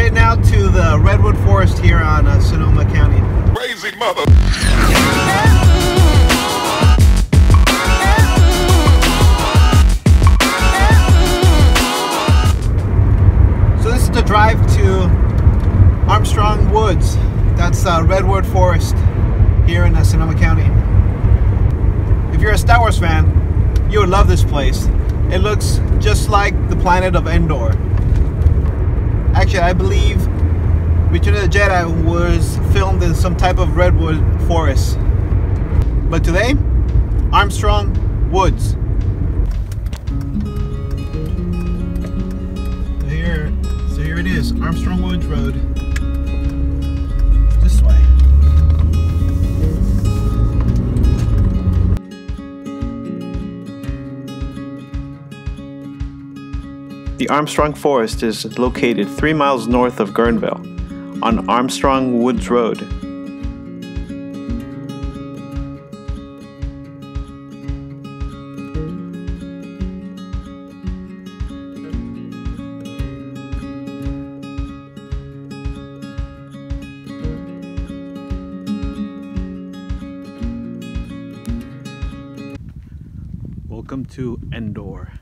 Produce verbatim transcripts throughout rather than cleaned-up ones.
headed now to the Redwood Forest here on uh, Sonoma County. Crazy mother. So this is the drive to Armstrong Woods. That's uh, Redwood Forest here in uh, Sonoma County. If you're a Star Wars fan, you would love this place. It looks just like the planet of Endor. Actually, I believe Return of the Jedi was filmed in some type of redwood forest. But today, Armstrong Woods. So here, so here it is, Armstrong Woods Road. This way. The Armstrong Forest is located three miles north of Guerneville on Armstrong Woods Road. Welcome to Endor.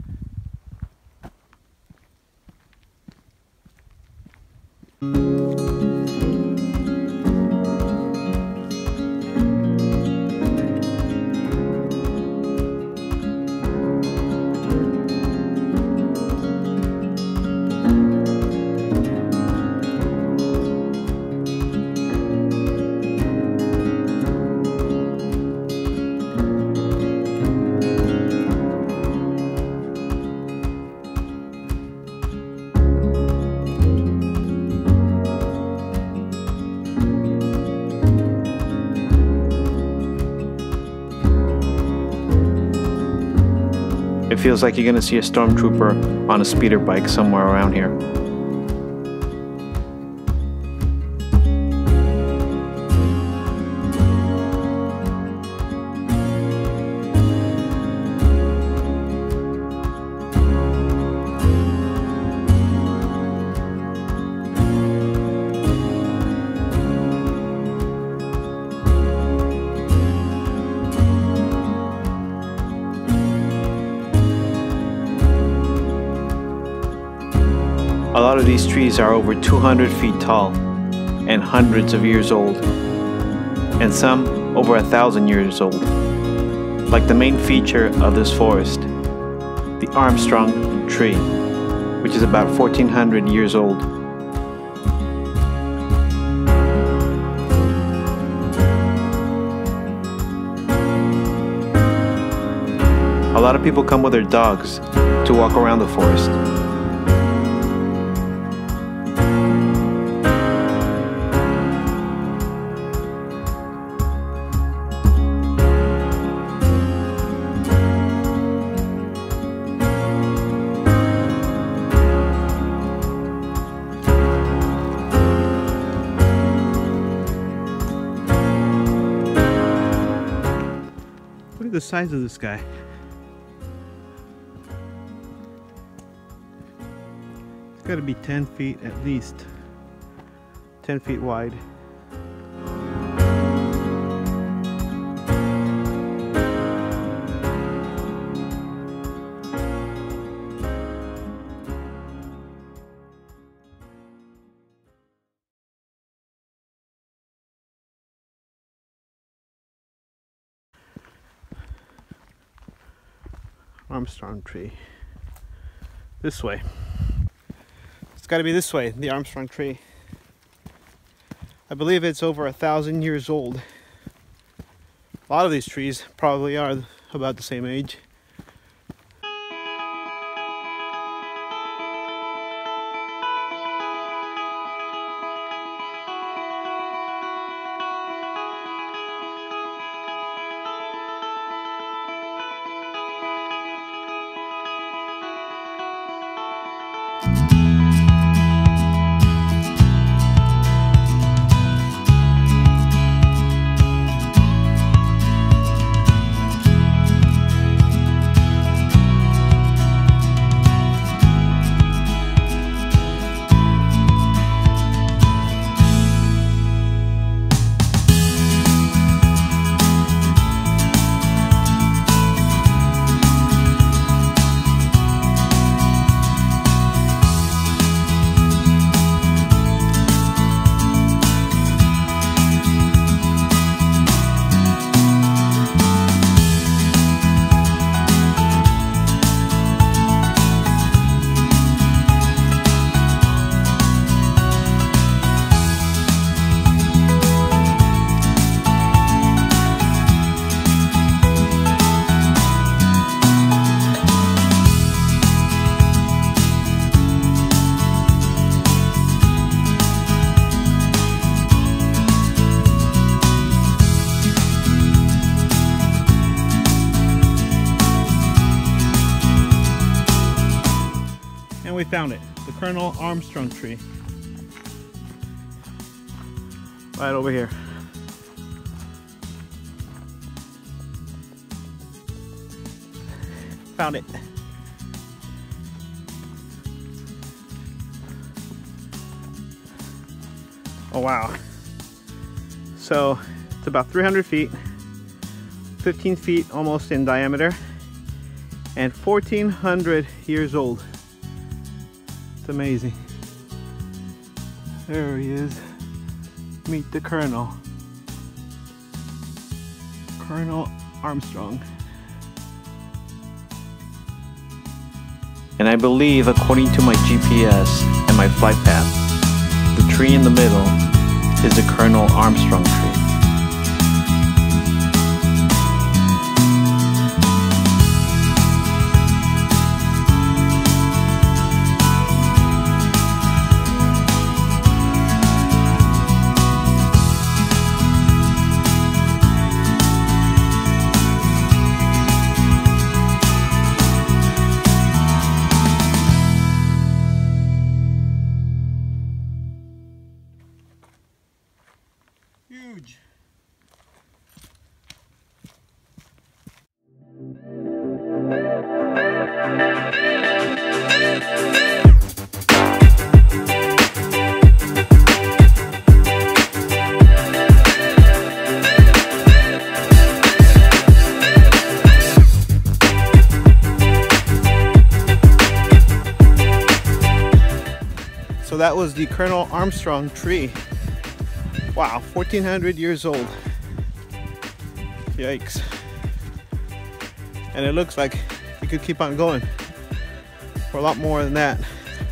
It feels like you're gonna see a stormtrooper on a speeder bike somewhere around here. A lot of these trees are over two hundred feet tall and hundreds of years old, and some over a thousand years old. Like the main feature of this forest, the Armstrong tree, which is about fourteen hundred years old. A lot of people come with their dogs to walk around the forest. Look at the size of this guy. It's got to be ten feet at least. ten feet wide. Armstrong tree. This way. It's got to be this way, the Armstrong tree. I believe it's over a thousand years old. A lot of these trees probably are about the same age. found it. The Colonel Armstrong tree. Right over here. Found it. Oh wow. So it's about three hundred feet, fifteen feet almost in diameter, and fourteen hundred years old. It's amazing. There he is. Meet the Colonel. Colonel Armstrong. And I believe, according to my G P S and my flight path, the tree in the middle is the Colonel Armstrong tree. Huge. So that was the Colonel Armstrong tree. Wow, fourteen hundred years old. Yikes. And it looks like it could keep on going for a lot more than that.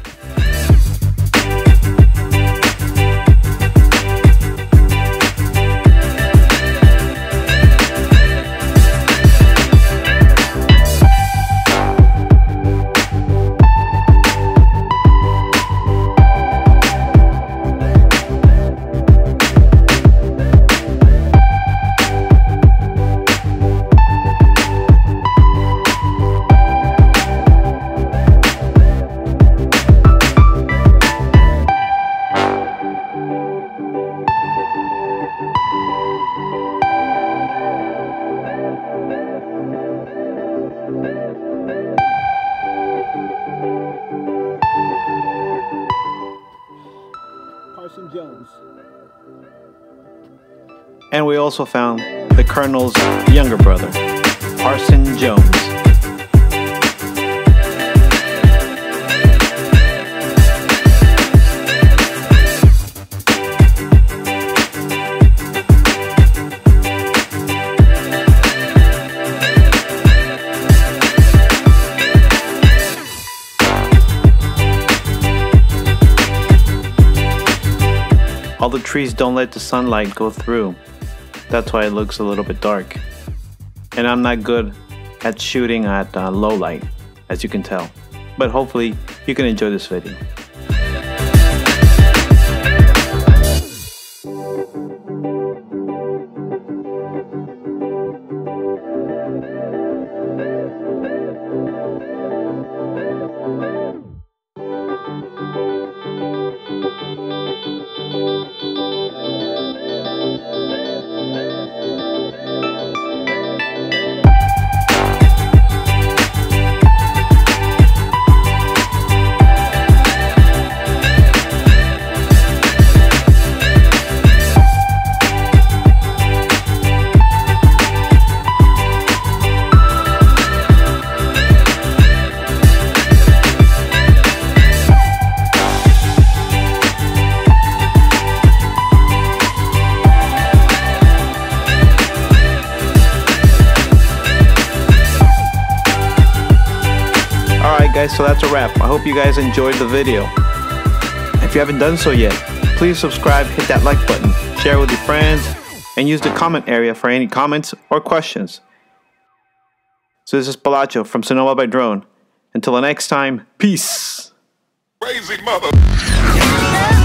Parson Jones. And we also found the Colonel's younger brother, Parson Jones. All the trees don't let the sunlight go through. That's why it looks a little bit dark. And I'm not good at shooting at uh, low light, as you can tell. But hopefully you can enjoy this video. Guys, so that's a wrap. I hope you guys enjoyed the video. If you haven't done so yet, please subscribe, hit that like button, share with your friends, and use the comment area for any comments or questions. So this is Palacio from Sonoma by Drone. Until the next time, peace! Crazy mother.